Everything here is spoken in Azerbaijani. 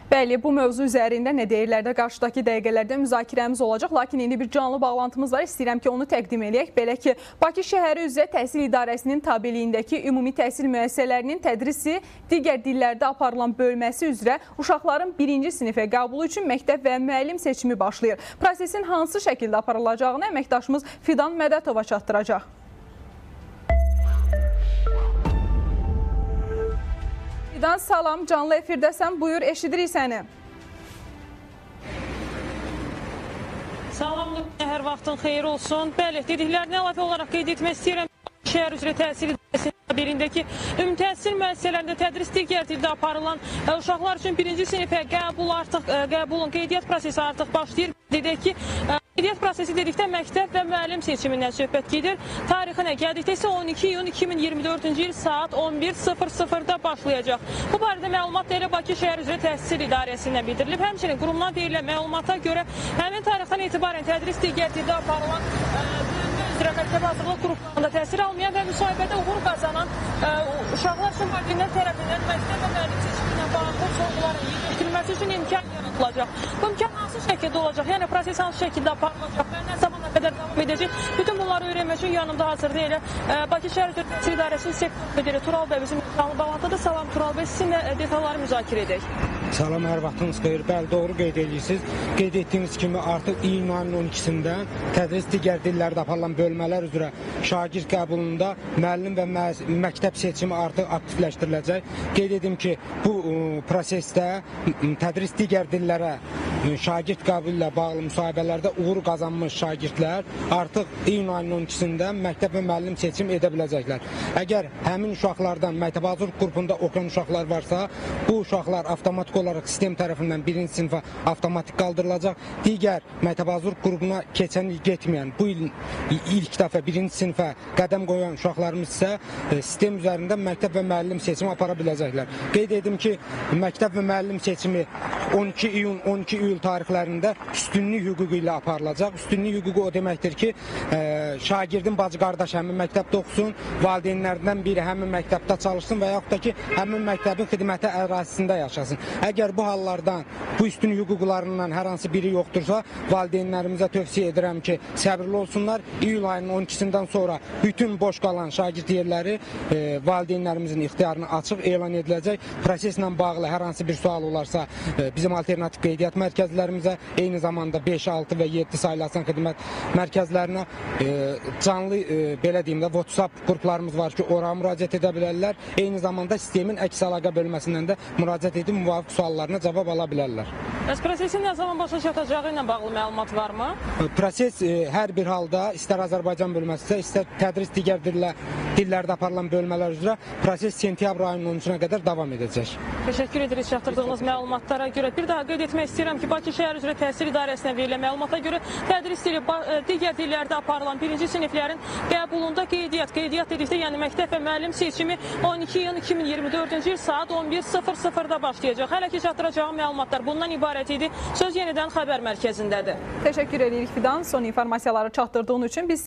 Bəli, bu mövzu üzərində nə deyirlər də qarşıdakı dəqiqələrdə müzakirəmiz olacaq. Lakin indi bir canlı bağlantımız var. İstəyirəm ki, onu təqdim edək. Belə ki, Bakı şəhəri üzrə Təhsil İdarəsinin tabeliyindəki ümumi təhsil müəssisələrinin tədrisi digər dillərdə aparılan bölməsi üzrə uşaqların 1-ci sinifə qəbulu üçün məktəb və müəllim seçimi başlayır. Prosesin hansı şəkildə aparılacağını əməkdaşımız Fidan Mədətova çatdıracaq. Fidan, salam, canlı efirdəsən, buyur, eşidirik səni. Salam, hər vaxtın xeyir olsun. Bəli, dediklərini əlavə olaraq qeyd etmək istəyirəm. Şəhər üzrə Təhsil İdarəsinin birindəki ümumi təhsil müəssisələrində tədris digər dildə aparılan uşaqlar üçün 1-ci sinifə qəbulun qeydiyyat prosesi artıq başlayır. Dedək ki, qeydiyyat prosesi dedikdə məktəb və müəllim seçimindən söhbət gedir. Tarixinə gəldikdə isə 12 iyun 2024-cü il saat 11:00-da başlayacaq. Bu barədə məlumat elə Bakı şəhər üzrə Təhsil İdarəsindən bildirilib. Həmçinin qurumdan verilən məlumata görə həmin tarixdən etibarən tədris digər dildə aparılan üzrə məktəb hazırlıq qruplarında təhsil almayan və müsahibədə uğur qazanan uşaqlar üçün valideynlər tərəfindən məktəb və müəllim seçimindən bağlı sorğuların yetişdirilməsi üçün imkan yaradılacaq. Bu imkan hansı şəkildə olacaq? Yəni proses hansı şəkildə aparılacaq və nə zamana qədər davam edəcək? Bütün bunları öyrənmək üçün yanımda hazırda elə Bakı şəhər üzrə Təhsil İdarəsinin sektor müdiri Tural bəy bizim canlı bağlantıda. Salam Tural bəy, sizinlə detalları müzakirə edək. Salam, hər vaxtınız xeyir. Bəli, doğru qeyd edirsiniz. Qeyd etdiyiniz kimi artıq iyun ayının 12-sində tədris digər dillərdə aparılan bölmələr üzrə şagird qəbulunda müəllim və məktəb seçimi artıq aktivləşdiriləcək. Qeyd edim ki, bu prosesdə tədris digər dillərə şagird qəbulu ilə bağlı müsahibələrdə uğur qazanmış şagirdlər artıq iyun ayının 12-sində məktəb və müəllim seçim edə biləcəklər. Əgər həmin uşaqlardan məktəb hazırlıq qrupunda oxuyan uşaqlar varsa, bu uşaqlar avtomatik olaraq sistem tərəfindən 1-ci sinifə avtomatik qaldırılacaq. Digər məktəb hazırlıq qrupuna keçən il getməyən, bu il ilk dəfə 1-ci sinifə qədəm qoyan uşaqlarımız isə sistem üzərində məktəb və müəllim seçimi apara biləcəklər. Qeyd edim ki, məktəb və müəllim seçimi 12 iyun, 12 iyul tarixlərində üstünlük hüququ ilə aparılacaq. Üstünlük hüququ o deməkdir ki, şagirdin bacı qardaş həmin məktəbdə oxusun, valideynlərdən biri həmin məktəbdə çalışsın və yaxud da ki, həmin məktəbin xidməti ərazisində yaşasın. Əgər bu hallardan, bu üstünlük hüquqlarından hər hansı biri yoxdursa, valideynlərimizə tövsiyə edirəm ki, səbirli olsunlar. İyul ayının 12-sindən sonra bütün boş qalan şagird yerləri valideynlərimizin ixtiyarına açıq elan ediləcək. Proseslə bağlı hər hansı bir sual olarsa, bizim alternativ qeydiyyat mərkəzlərimizə, eyni zamanda 5, 6 və 7 saylı asan xidmət mərkəzlərinə canlı, belə deyim də, WhatsApp qruplarımız var ki, ora müraciət edə bilərlər. Eyni zamanda sistemin əks əlaqə bölməsindən də müraciət edib müvafiq suallarına cavab ala bilərlər. Bəs prosesin nə zaman başa çatacağı ilə bağlı məlumat varmı? Proses hər bir halda, istər Azərbaycan bölməsi, istər tədris digər dillərdə aparılan bölmələr üzrə proses sentyabr ayının 13-nə qədər davam edəcək. Təşəkkür edirik çatdırdığınız məlumatlara görə. Bir daha qeyd etmək istəyirəm ki, Bakı şəhər üzrə Təhsil İdarəsinə verilən məlumata görə tədris dili digər dillərdə aparılan 1-ci siniflərin qəbulunda qeydiyyat dedikdə, yəni məktəb və müəllim seçimi 12 iyun 2024-cü il saat 11:00-da başlayacaq. Hələ ki çatdıracağım məlumatlar bundan ibarət idi. Söz yenidən xəbər mərkəzindədir. Təşəkkür edirik Fidan, son informasiyaları çatdırdığın üçün.